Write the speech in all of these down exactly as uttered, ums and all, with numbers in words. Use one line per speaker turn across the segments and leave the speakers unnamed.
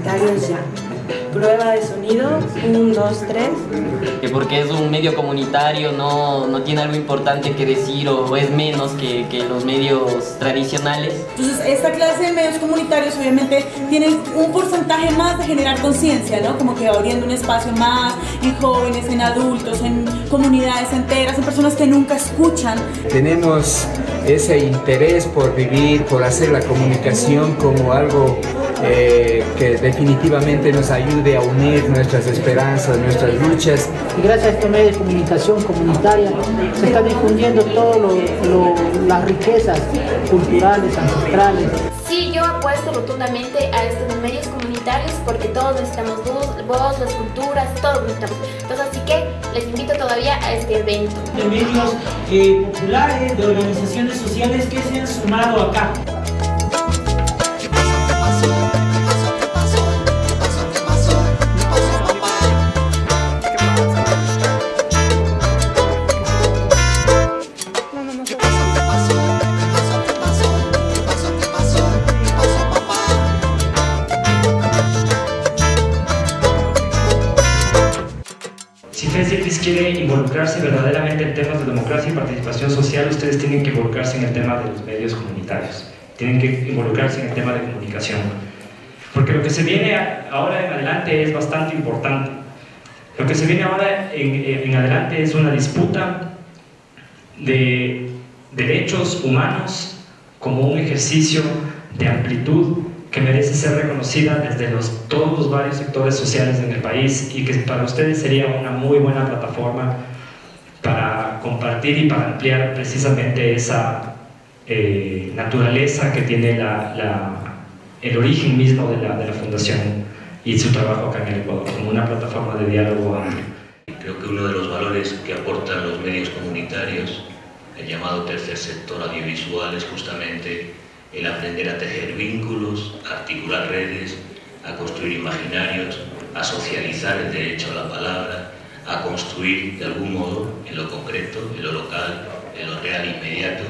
comunitarios ya. Prueba de sonido, un, dos, tres.
Que porque es un medio comunitario no, no tiene algo importante que decir o es menos que, que los medios tradicionales.
Entonces esta clase de medios comunitarios obviamente tienen un porcentaje más de generar conciencia, ¿no? Como que abriendo un espacio más en jóvenes, en adultos, en comunidades enteras, en personas que nunca escuchan.
Tenemos ese interés por vivir, por hacer la comunicación como algo eh, que definitivamente nos ayude a unir nuestras esperanzas, nuestras luchas.
Y gracias a estos medios de comunicación comunitaria se están difundiendo todas lo, las riquezas culturales, ancestrales.
Sí, yo apuesto rotundamente a estos medios comunitarios porque todos necesitamos voz, voz las culturas, todos necesitamos. Entonces, así que les invito todavía a este evento.
De medios eh, populares, de organizaciones sociales que se han sumado acá. Si FESIPIS quiere involucrarse verdaderamente en temas de democracia y participación social, ustedes tienen que involucrarse en el tema de los medios comunitarios, tienen que involucrarse en el tema de comunicación, porque lo que se viene ahora en adelante es bastante importante. Lo que se viene ahora en, en adelante es una disputa de derechos humanos como un ejercicio de amplitud que merece ser reconocida desde los, todos los varios sectores sociales en el país y que para ustedes sería una muy buena plataforma para compartir y para ampliar precisamente esa eh, naturaleza que tiene la, la, el origen mismo de la, de la Fundación y su trabajo acá en el Ecuador, como una plataforma de diálogo amplio.
Creo que uno de los valores que aportan los medios comunitarios, el llamado tercer sector audiovisual, es justamente el aprender a tejer vínculos, a articular redes, a construir imaginarios, a socializar el derecho a la palabra, a construir de algún modo, en lo concreto, en lo local, en lo real e inmediato,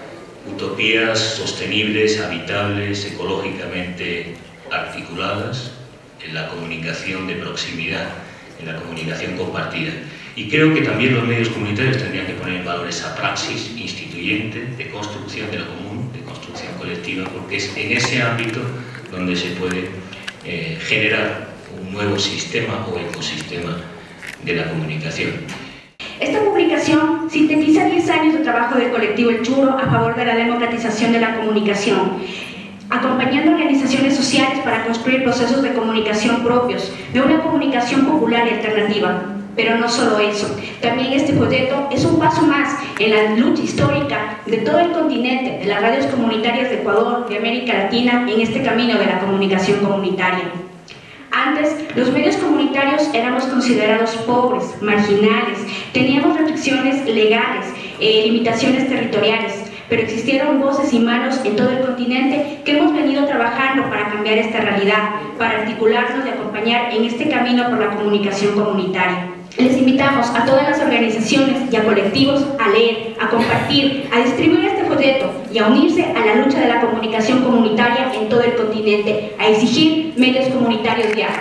utopías sostenibles, habitables, ecológicamente articuladas en la comunicación de proximidad, en la comunicación compartida. Y creo que también los medios comunitarios tendrían que poner en valor esa praxis instituyente de construcción de lo común, de construcción colectiva, porque es en ese ámbito donde se puede eh, generar un nuevo sistema o ecosistema de la comunicación.
Esta publicación sintetiza diez años de trabajo del colectivo El Churo a favor de la democratización de la comunicación, acompañando organizaciones sociales para construir procesos de comunicación propios, de una comunicación popular y alternativa. Pero no solo eso, también este proyecto es un paso más en la lucha histórica de todo el continente, de las radios comunitarias de Ecuador, de América Latina, en este camino de la comunicación comunitaria. Antes, los medios comunitarios éramos considerados pobres, marginales, teníamos restricciones legales, eh, limitaciones territoriales, pero existieron voces y manos en todo el continente que hemos venido trabajando para cambiar esta realidad, para articularnos y acompañar en este camino por la comunicación comunitaria. Les invitamos a todas las organizaciones y a colectivos a leer, a compartir, a distribuir este folleto y a unirse a la lucha de la comunicación comunitaria en todo el continente, a exigir medios comunitarios ya.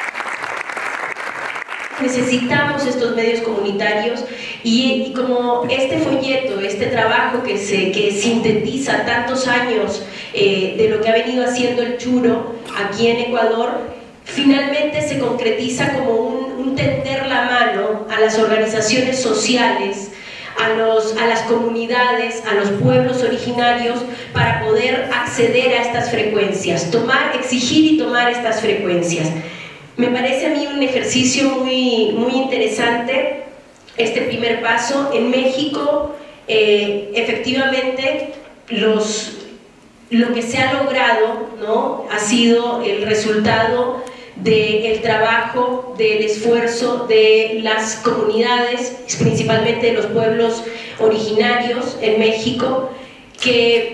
Necesitamos estos medios comunitarios y, y como este folleto, este trabajo que, se, que sintetiza tantos años eh, de lo que ha venido haciendo el Churo aquí en Ecuador, finalmente se concretiza como un, un tender la mano a las organizaciones sociales, a, los, a las comunidades, a los pueblos originarios para poder acceder a estas frecuencias, tomar, exigir y tomar estas frecuencias. Me parece a mí un ejercicio muy, muy interesante este primer paso. En México, eh, efectivamente, los, lo que se ha logrado, ¿no?, ha sido el resultado del trabajo, del esfuerzo de las comunidades, principalmente de los pueblos originarios en México, que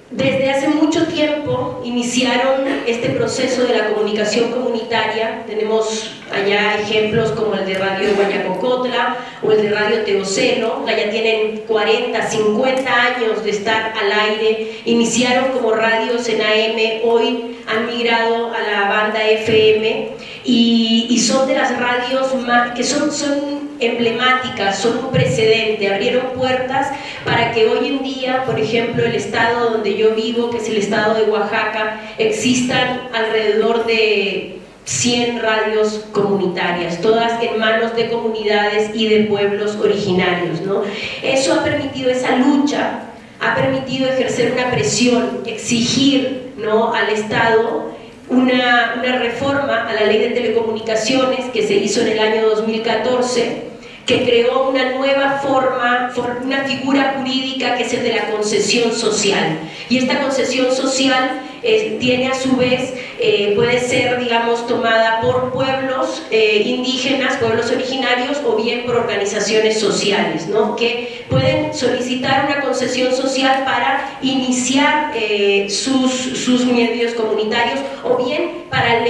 desde hace mucho tiempo iniciaron este proceso de la comunicación comunitaria. Tenemos allá ejemplos como el de Radio Guayacocotla o el de Radio Teocelo, que ya tienen cuarenta, cincuenta años de estar al aire. Iniciaron como radios en A M, hoy han migrado a la banda F M y, y son de las radios más, que son, son emblemáticas, son un precedente, abrieron puertas para que hoy en día, por ejemplo, el estado donde yo vivo, que es el estado de Oaxaca, existan alrededor de cien radios comunitarias, todas en manos de comunidades y de pueblos originarios, ¿no? Eso ha permitido, esa lucha, ha permitido ejercer una presión, exigir, ¿no?, al Estado una, una reforma a la ley de telecomunicaciones que se hizo en el año dos mil catorce, que creó una nueva forma, una figura jurídica que es el de la concesión social. Y esta concesión social eh, tiene a su vez, eh, puede ser, digamos, tomada por pueblos eh, indígenas, pueblos originarios, o bien por organizaciones sociales, ¿no?, que pueden solicitar una concesión social para iniciar eh, sus, sus medios comunitarios, o bien para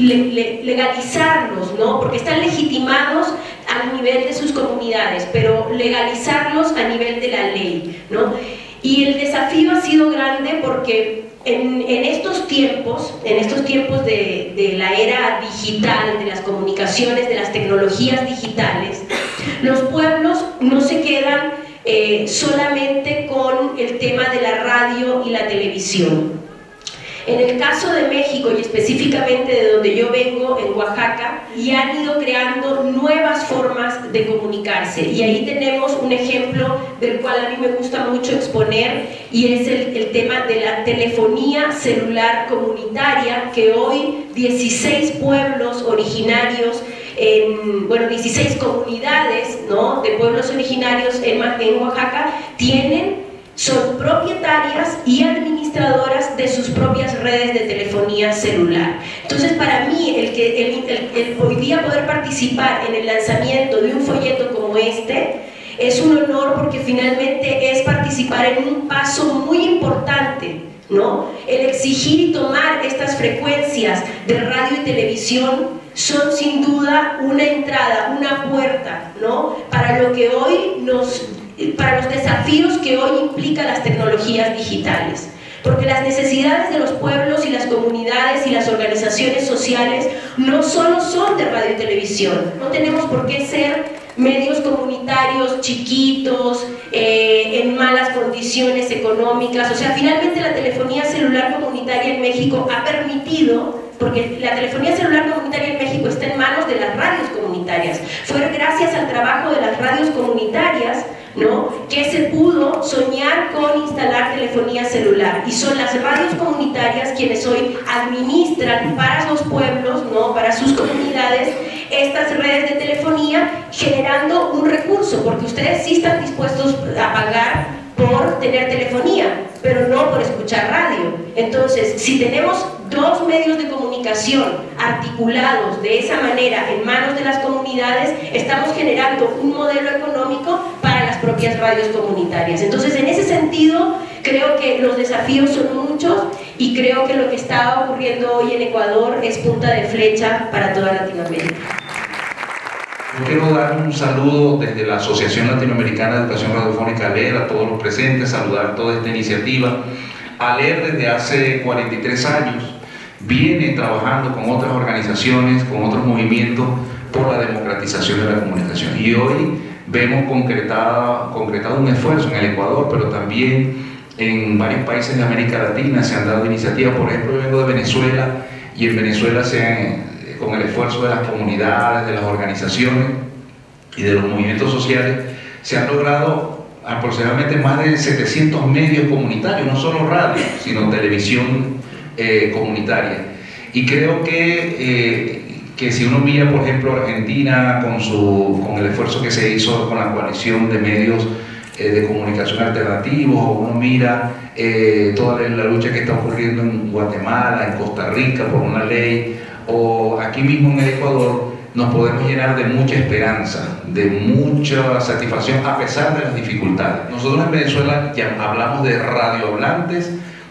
legalizarlos, ¿no?, porque están legitimados a nivel de sus comunidades, pero legalizarlos a nivel de la ley, ¿no? Y el desafío ha sido grande porque en, en estos tiempos, en estos tiempos de, de la era digital, de las comunicaciones, de las tecnologías digitales, los pueblos no se quedan eh, solamente con el tema de la radio y la televisión. En el caso de México, y específicamente de donde yo vengo, en Oaxaca, ya han ido creando nuevas formas de comunicarse, y ahí tenemos un ejemplo del cual a mí me gusta mucho exponer, y es el, el tema de la telefonía celular comunitaria, que hoy dieciséis pueblos originarios, en, bueno, dieciséis comunidades, ¿no?, de pueblos originarios en, en Oaxaca tienen, son propietarias y administradoras de sus propias redes de telefonía celular. Entonces, para mí, el que el, el, el hoy día poder participar en el lanzamiento de un folleto como este es un honor, porque finalmente es participar en un paso muy importante, ¿no? El exigir y tomar estas frecuencias de radio y televisión son sin duda una entrada, una puerta, ¿no?, para lo que hoy nos para los desafíos que hoy implican las tecnologías digitales, porque las necesidades de los pueblos y las comunidades y las organizaciones sociales no solo son de radio y televisión. No tenemos por qué ser medios comunitarios chiquitos, eh, en malas condiciones económicas. O sea, finalmente la telefonía celular comunitaria en México ha permitido, porque la telefonía celular comunitaria en México está en manos de las radios comunitarias, fue gracias al trabajo de las radios comunitarias, ¿no?, que se pudo soñar con instalar telefonía celular, y son las radios comunitarias quienes hoy administran para los pueblos, ¿no?, para sus comunidades, estas redes de telefonía, generando un recurso, porque ustedes sí están dispuestos a pagar por tener telefonía, pero no por escuchar radio. Entonces, si tenemos dos medios de comunicación articulados de esa manera en manos de las comunidades, estamos generando un modelo económico para las propias radios comunitarias. Entonces, en ese sentido, creo que los desafíos son muchos, y creo que lo que está ocurriendo hoy en Ecuador es punta de flecha para toda Latinoamérica.
Yo quiero dar un saludo desde la Asociación Latinoamericana de Educación Radiofónica, ALER, a todos los presentes, saludar toda esta iniciativa. ALER desde hace cuarenta y tres años viene trabajando con otras organizaciones, con otros movimientos por la democratización de la comunicación, y hoy vemos concretado, concretado un esfuerzo en el Ecuador, pero también en varios países de América Latina se han dado iniciativas. Por ejemplo, yo vengo de Venezuela, y en Venezuela se han, con el esfuerzo de las comunidades, de las organizaciones y de los movimientos sociales, se han logrado aproximadamente más de setecientos medios comunitarios, no solo radio, sino televisión eh, comunitaria. Y creo que, eh, que si uno mira, por ejemplo, Argentina, con, su, con el esfuerzo que se hizo con la coalición de medios eh, de comunicación alternativos, o uno mira eh, toda la lucha que está ocurriendo en Guatemala, en Costa Rica por una ley, o aquí mismo en el Ecuador, nos podemos llenar de mucha esperanza, de mucha satisfacción a pesar de las dificultades. Nosotros en Venezuela ya hablamos de radiohablantes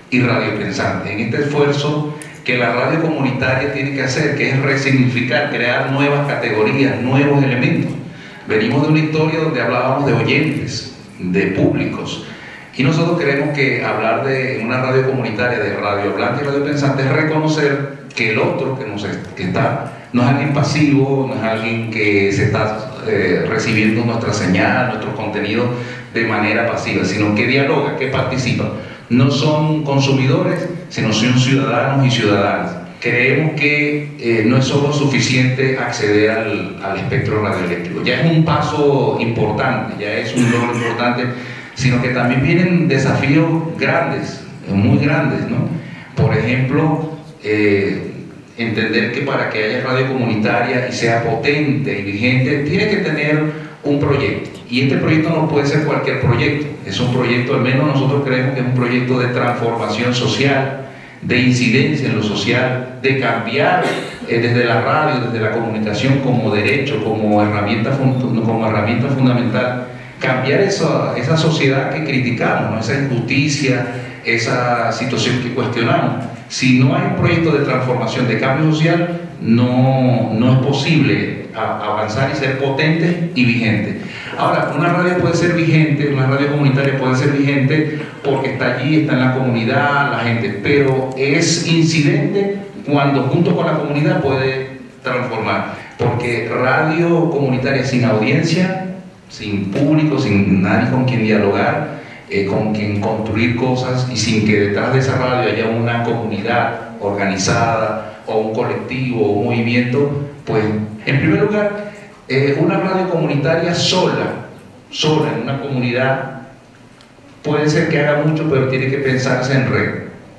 y radiopensante, en este esfuerzo que la radio comunitaria tiene que hacer, que es resignificar, crear nuevas categorías, nuevos elementos. Venimos de una historia donde hablábamos de oyentes, de públicos, y nosotros creemos que hablar de una radio comunitaria, de radio hablante y radio pensante, es reconocer que el otro que, nos, que está no es alguien pasivo, no es alguien que se está eh, recibiendo nuestra señal, nuestro contenido de manera pasiva, sino que dialoga, que participa. No son consumidores, sino son ciudadanos y ciudadanas. Creemos que eh, no es solo suficiente acceder al, al espectro radioeléctrico, ya es un paso importante, ya es un logro importante, sino que también vienen desafíos grandes, muy grandes, ¿no? Por ejemplo, eh, entender que para que haya radio comunitaria y sea potente y vigente, tiene que tener un proyecto. Y este proyecto no puede ser cualquier proyecto, es un proyecto, al menos nosotros creemos que es un proyecto de transformación social, de incidencia en lo social, de cambiar eh, desde la radio, desde la comunicación como derecho, como herramienta, como herramienta fundamental, cambiar esa, esa sociedad que criticamos, ¿no? Esa injusticia, esa situación que cuestionamos. Si no hay un proyecto de transformación, de cambio social, no, no es posible avanzar y ser potente y vigente. Ahora, una radio puede ser vigente, una radio comunitaria puede ser vigente porque está allí, está en la comunidad, la gente, pero es incidente cuando junto con la comunidad puede transformar, porque radio comunitaria sin audiencia, sin público, sin nadie con quien dialogar, eh, con quien construir cosas, y sin que detrás de esa radio haya una comunidad organizada o un colectivo o un movimiento, pues en primer lugar, eh, una radio comunitaria sola, sola en una comunidad, puede ser que haga mucho, pero tiene que pensarse en red,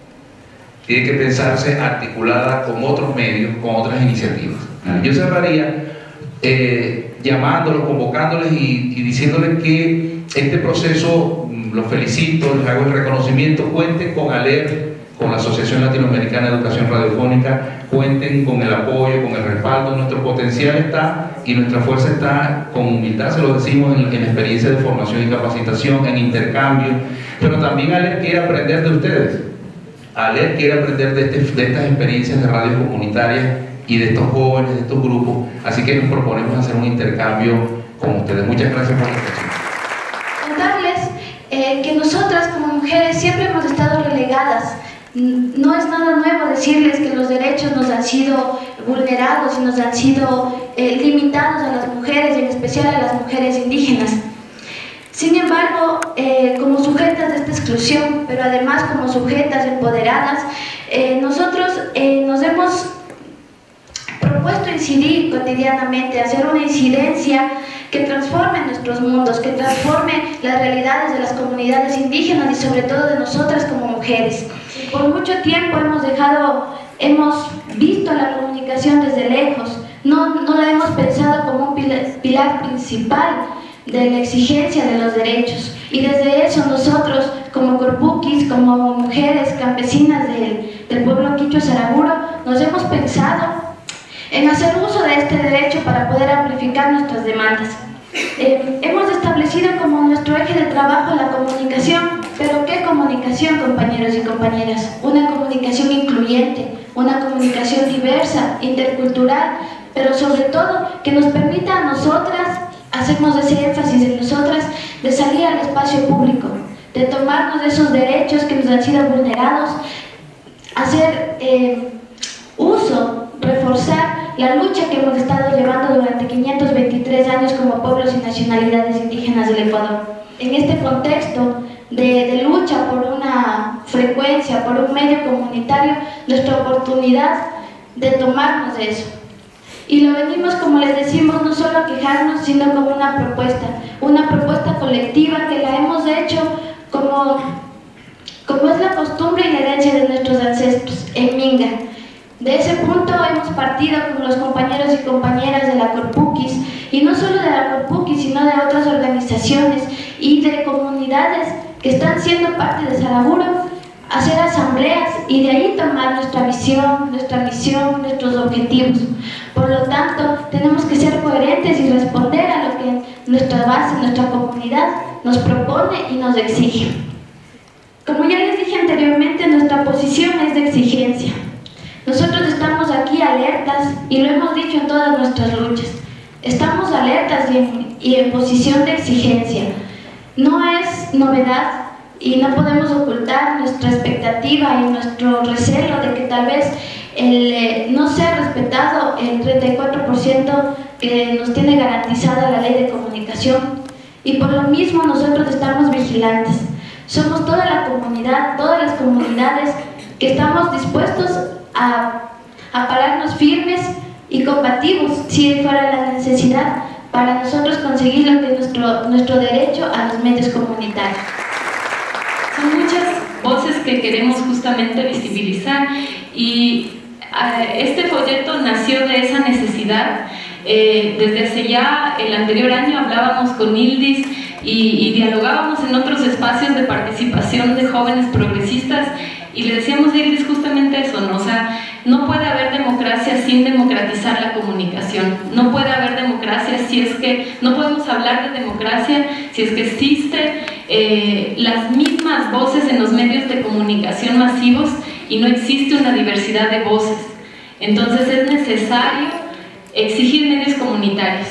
tiene que pensarse articulada con otros medios, con otras iniciativas. Yo cerraría eh, llamándolos, convocándoles y, y diciéndoles que este proceso, los felicito, les hago el reconocimiento, cuenten con ALER, con la Asociación Latinoamericana de Educación Radiofónica, cuenten con el apoyo, con el respaldo. Nuestro potencial está y nuestra fuerza está, con humildad se lo decimos, en, en experiencia de formación y capacitación, en intercambio, pero también ALER quiere aprender de ustedes. ALER quiere aprender de, este, de estas experiencias de radios comunitarias y de estos jóvenes, de estos grupos, así que nos proponemos hacer un intercambio con ustedes. Muchas gracias por la atención.
Contarles eh, que nosotras como mujeres siempre hemos estado relegadas. No es nada nuevo decirles que los derechos nos han sido vulnerados y nos han sido eh, limitados a las mujeres, en especial a las mujeres indígenas. Sin embargo, eh, como sujetas de esta exclusión, pero además como sujetas empoderadas, eh, nosotros eh, nos hemos propuesto incidir cotidianamente, hacer una incidencia que transforme nuestros mundos, que transforme las realidades de las comunidades indígenas y sobre todo de nosotras como mujeres. Por mucho tiempo hemos dejado, hemos visto la comunicación desde lejos, no, no la hemos pensado como un pilar, pilar principal de la exigencia de los derechos, y desde eso nosotros como corpuquis, como mujeres campesinas del, del pueblo quichua saraguro, nos hemos pensado en hacer uso de este derecho para poder amplificar nuestras demandas. Eh, hemos establecido como nuestro eje de trabajo la comunicación, pero ¿qué comunicación, compañeros y compañeras? Una comunicación incluyente, una comunicación diversa, intercultural, pero sobre todo que nos permita a nosotras, hacemos ese énfasis en nosotras, de salir al espacio público, de tomarnos de esos derechos que nos han sido vulnerados, hacer eh, uso, reforzar la lucha que hemos estado llevando durante quinientos veintitrés años como pueblos y nacionalidades indígenas del Ecuador. En este contexto de, de lucha por una frecuencia, por un medio comunitario, nuestra oportunidad de tomarnos de eso. Y lo venimos, como les decimos, no solo a quejarnos, sino como una propuesta, una propuesta colectiva que la hemos hecho como, como es la costumbre y la herencia de nuestros ancestros, en Minga. De ese punto hemos partido con los compañeros y compañeras de la Corpuquis, y no solo de la Corpuquis, sino de otras organizaciones y de comunidades que están siendo parte de Saraguro, hacer asambleas y de ahí tomar nuestra visión, nuestra misión, nuestros objetivos. Por lo tanto, tenemos que ser coherentes y responder a lo que nuestra base, nuestra comunidad nos propone y nos exige. Como ya les dije anteriormente, nuestra posición es de exigencia. Nosotros estamos aquí alertas y lo hemos dicho en todas nuestras luchas. Estamos alertas y en, y en posición de exigencia. No es novedad y no podemos ocultar nuestra expectativa y nuestro recelo de que tal vez el, eh, no sea respetado el treinta y cuatro por ciento que nos tiene garantizada la ley de comunicación. Y por lo mismo nosotros estamos vigilantes. Somos toda la comunidad, todas las comunidades que estamos dispuestos a, a pararnos firmes y combativos si fuera la necesidad para nosotros conseguir lo que es nuestro, nuestro derecho a los medios comunitarios.
Son muchas voces que queremos justamente visibilizar y uh, este folleto nació de esa necesidad. Eh, desde hace ya el anterior año hablábamos con Ildis y, y dialogábamos en otros espacios de participación de jóvenes progresistas y le decíamos a Ildis justamente eso, ¿no? O sea, no puede haber democracia sin democratizar la comunicación, no puede haber democracia si es que, no podemos hablar de democracia si es que existe eh, las mismas voces en los medios de comunicación masivos y no existe una diversidad de voces. Entonces es necesario exigir medios comunitarios.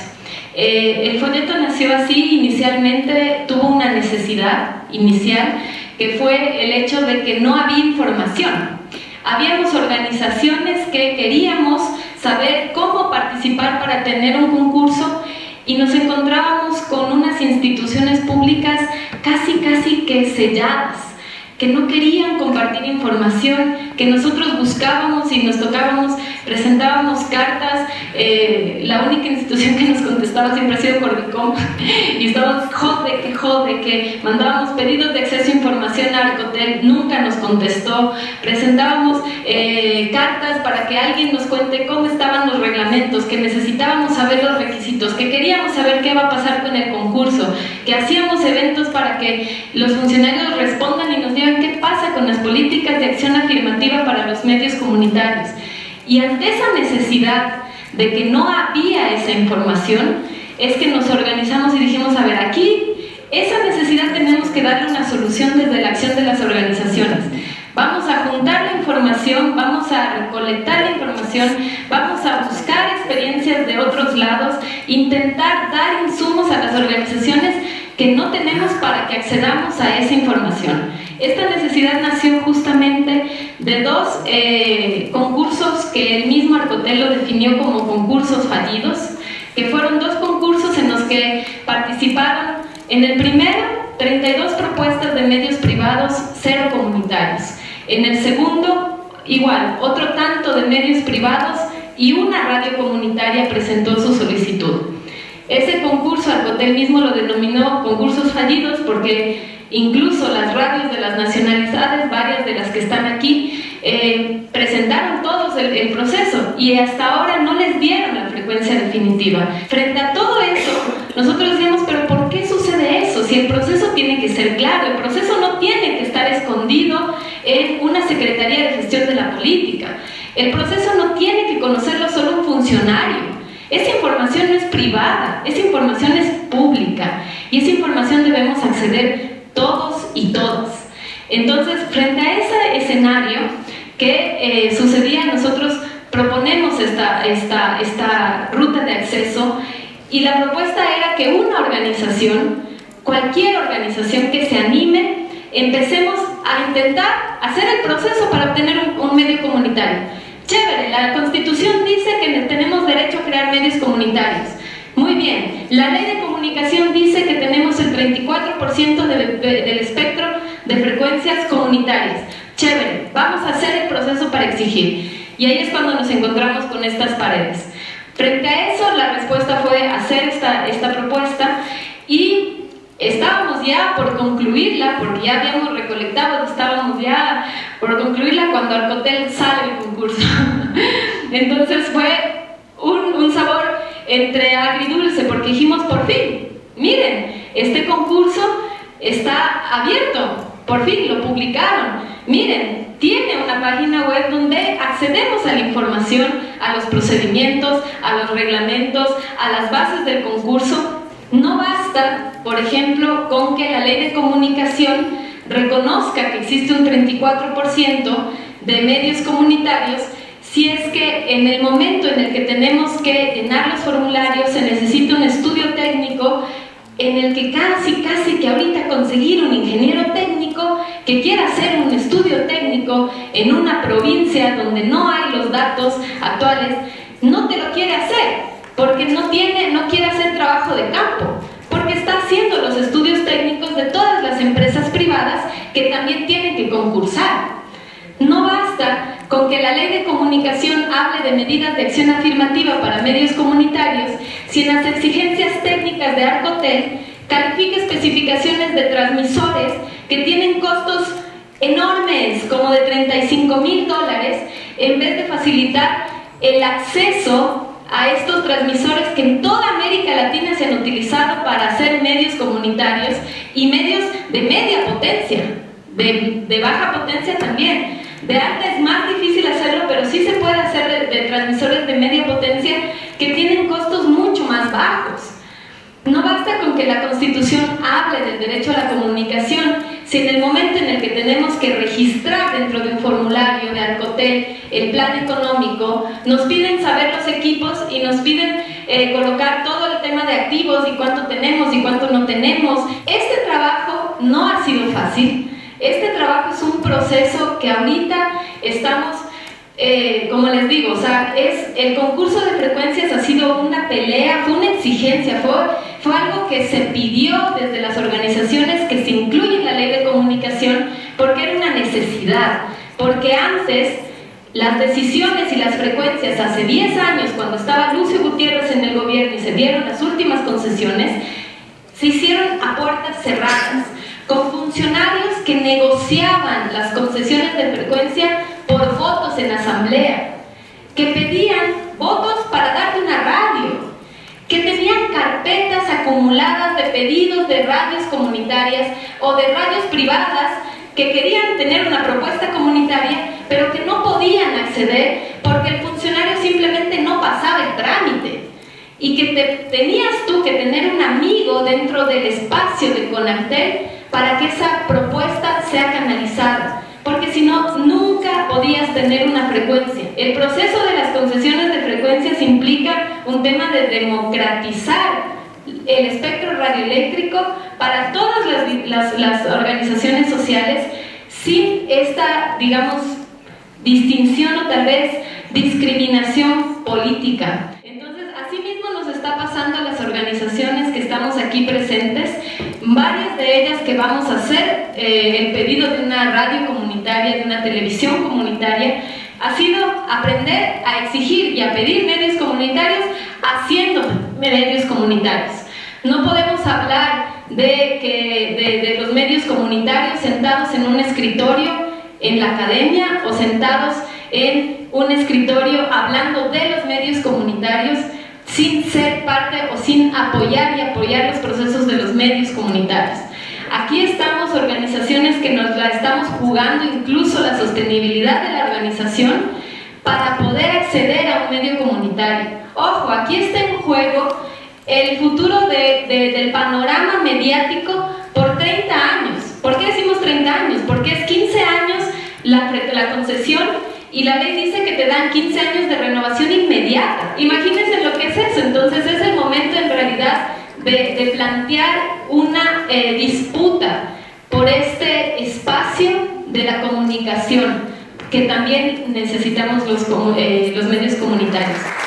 Eh, el folleto nació así, inicialmente tuvo una necesidad inicial que fue el hecho de que no había información. Habíamos organizaciones que queríamos saber cómo participar para tener un concurso y nos encontrábamos con unas instituciones públicas casi casi que selladas, que no querían compartir información, que nosotros buscábamos y nos tocábamos, presentábamos cartas, eh, la única institución que nos contestaba siempre ha sido Cordicom, y estábamos jode que jode, que mandábamos pedidos de acceso a información a Arcotel, nunca nos contestó, presentábamos eh, cartas para que alguien nos cuente cómo estaban los reglamentos, que necesitábamos saber los requisitos, que queríamos saber qué va a pasar con el concurso, que hacíamos eventos para que los funcionarios respondan y nos digan qué pasa con las políticas de acción afirmativa para los medios comunitarios. Y ante esa necesidad de que no había esa información, es que nos organizamos y dijimos, a ver, aquí, esa necesidad tenemos que darle una solución desde la acción de las organizaciones. Vamos a juntar la información, vamos a recolectar la información, vamos a buscar experiencias de otros lados, intentar dar insumos a las organizaciones que no tenemos para que accedamos a esa información. Esta necesidad nació justamente de dos eh, concursos que el mismo Arcotel lo definió como concursos fallidos, que fueron dos concursos en los que participaron. En el primero, treinta y dos propuestas de medios privados, cero comunitarios. En el segundo, igual, otro tanto de medios privados y una radio comunitaria presentó su solicitud. Ese concurso Arcotel mismo lo denominó concursos fallidos porque incluso las radios de las nacionalidades, varias de las que están aquí, eh, presentaron todos el, el proceso y hasta ahora no les dieron la frecuencia definitiva. Frente a todo eso, nosotros decíamos, pero ¿por qué sucede eso? Si el proceso tiene que ser claro, el proceso no tiene que estar escondido en una Secretaría de Gestión de la Política. El proceso no tiene que conocerlo solo un funcionario. Esa información no es privada, esa información es pública y esa información debemos acceder todos y todas. Entonces, frente a ese escenario que eh, sucedía, nosotros proponemos esta, esta, esta ruta de acceso y la propuesta era que una organización, cualquier organización que se anime, empecemos a intentar hacer el proceso para obtener un, un medio comunitario. Chévere, la Constitución dice que tenemos derecho a crear medios comunitarios. Muy bien, la ley de comunicación dice que tenemos el treinta y cuatro por ciento de, de, del espectro de frecuencias comunitarias. Chévere, vamos a hacer el proceso para exigir. Y ahí es cuando nos encontramos con estas paredes. Frente a eso, la respuesta fue hacer esta, esta propuesta y estábamos ya por concluirla, porque ya habíamos recolectado, estábamos ya por concluirla cuando Arcotel sale el concurso. Entonces fue un, un sabor entre agridulce, porque dijimos, por fin, miren, este concurso está abierto, por fin lo publicaron, miren, tiene una página web donde accedemos a la información, a los procedimientos, a los reglamentos, a las bases del concurso. No basta, por ejemplo, con que la ley de comunicación reconozca que existe un treinta y cuatro por ciento de medios comunitarios, si es que en el momento en el que tenemos que llenar los formularios se necesita un estudio técnico en el que casi, casi que ahorita conseguir un ingeniero técnico que quiera hacer un estudio técnico en una provincia donde no hay los datos actuales, no te lo quiere hacer, porque no, tiene, no quiere hacer trabajo de campo, porque está haciendo los estudios técnicos de todas las empresas privadas que también tienen que concursar. No basta con que la ley de comunicación hable de medidas de acción afirmativa para medios comunitarios si en las exigencias técnicas de Arcotel califica especificaciones de transmisores que tienen costos enormes, como de treinta y cinco mil dólares, en vez de facilitar el acceso a estos transmisores que en toda América Latina se han utilizado para hacer medios comunitarios y medios de media potencia, de, de baja potencia también. De alta es más difícil hacerlo, pero sí se puede hacer de, de transmisores de media potencia que tienen costos mucho más bajos. No basta con que la Constitución hable del derecho a la comunicación, si en el momento en el que tenemos que registrar dentro de un formulario de Arcotel el plan económico, nos piden saber los equipos y nos piden eh, colocar todo el tema de activos y cuánto tenemos y cuánto no tenemos. Este trabajo no ha sido fácil. Este trabajo es un proceso que ahorita estamos, eh, como les digo, o sea, es, el concurso de frecuencias ha sido una pelea, fue una exigencia, fue, fue algo que se pidió desde las organizaciones que se incluye en la ley de comunicación porque era una necesidad, porque antes las decisiones y las frecuencias hace diez años, cuando estaba Lucio Gutiérrez en el gobierno y se dieron las últimas concesiones, se hicieron a puertas cerradas, con funcionarios que negociaban las concesiones de frecuencia por votos en asamblea, que pedían votos para darte una radio, que tenían carpetas acumuladas de pedidos de radios comunitarias o de radios privadas que querían tener una propuesta comunitaria, pero que no podían acceder porque el funcionario simplemente no pasaba el trámite. Y que te, tenías tú que tener un amigo dentro del espacio de Conactel para que esa propuesta sea canalizada, porque si no, nunca podías tener una frecuencia. El proceso de las concesiones de frecuencias implica un tema de democratizar el espectro radioeléctrico para todas las, las, las organizaciones sociales sin esta, digamos, distinción o tal vez discriminación política. Entonces, así mismo nos está pasando a las organizaciones que estamos aquí presentes, varias de ellas que vamos a hacer eh, el pedido de una radio comunitaria, de una televisión comunitaria, ha sido aprender a exigir y a pedir medios comunitarios haciendo medios comunitarios. No podemos hablar de, que, de, de los medios comunitarios sentados en un escritorio en la academia o sentados en un escritorio hablando de los medios comunitarios sin ser parte o sin apoyar y apoyar los procesos de los medios comunitarios. Aquí estamos organizaciones que nos la estamos jugando, incluso la sostenibilidad de la organización, para poder acceder a un medio comunitario. Ojo, aquí está en juego el futuro de, de, del panorama mediático por treinta años. ¿Por qué decimos treinta años? Porque es quince años la, la concesión y la ley dice que te dan quince años de renovación inmediata. Imagínense lo que es eso. Entonces es el momento en realidad de, de plantear una eh, disputa por este espacio de la comunicación que también necesitamos los, eh, los medios comunitarios.